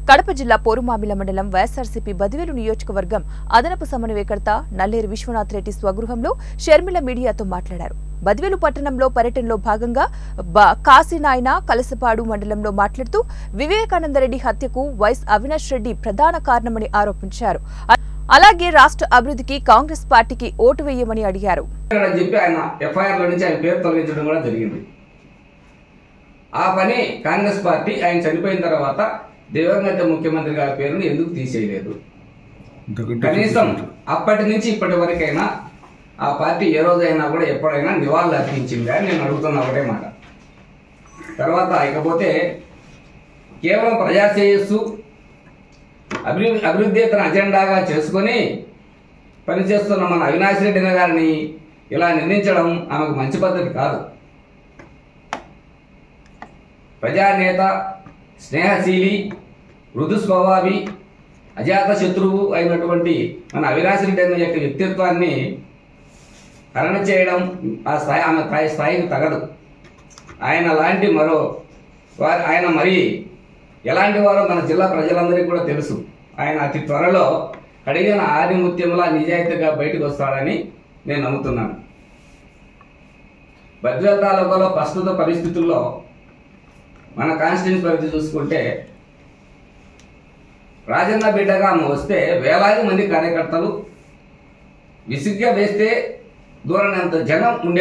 కడప జిల్లా పోరుమామిల మండలం వైఎస్ఆర్సీపీ బదివేలు నియోజకవర్గం అదనపు సమన్వయకర్త నల్లేరు విశ్వనాథ్ రెడ్డి స్వగృహంలో షర్మిల మీడియాతో మాట్లాడారు. బదివేలు పట్టణంలో పర్యటనలో భాగంగా కాశీనాయన కలసపాడు మండలంలో మాట్లాడుతూ వివేకానందరెడ్డి హత్యకు వైఎస్ అవినాష్ రెడ్డి ప్రధాన కారణమని ఆరోపించారు. అలాగే రాష్ట్ర అభివృద్ధికి కాంగ్రెస్ పార్టీకి ఓటు వేయమని అడిగారు. ఆ పని కాంగ్రెస్ పార్టీ ఆయన చనిపోయిన తర్వాత దివంగత ముఖ్యమంత్రి గారి పేరును ఎందుకు తీసేయలేదు? కనీసం అప్పటి నుంచి ఇప్పటి వరకైనా ఆ పార్టీ ఏ రోజైనా కూడా ఎప్పుడైనా నివాళులు అర్పించిందా అని నేను అడుగుతున్నా ఒకటే మాట. తర్వాత ఇకపోతే కేవలం ప్రజాశ్రేయస్సు అభివృద్ధి తన అజెండాగా చేసుకొని పనిచేస్తున్న మన అవినాష్ రెడ్డి గారిని ఇలా నిందించడం ఆమెకు మంచి పద్ధతి కాదు. ప్రజానేత, స్నేహశీలి, మృదు స్వభావి, అజాత శత్రువు అయినటువంటి మన అవినాష్ రెడ్డి అన్న యొక్క వ్యక్తిత్వాన్ని హరణ చేయడం ఆమె స్థాయికి తగదు. ఆయన లాంటి ఆయన మరి ఎలాంటి వారో మన జిల్లా ప్రజలందరికీ కూడా తెలుసు. ఆయన అతి త్వరలో కడిగిన ఆదిముత్యంలా నిజాయితీగా బయటకు వస్తాడని నేను నమ్ముతున్నాను. బద్వేల్ తాలూకాలో ప్రస్తుత పరిస్థితుల్లో మన కాన్స్టిట్యూన్సీ పరిస్థితి చూసుకుంటే రాజన్న బిడ్డగా ఆమె వస్తే వేలాది మంది కార్యకర్తలు విసిగ్గా వేస్తే దూరనంత జనం ఉండే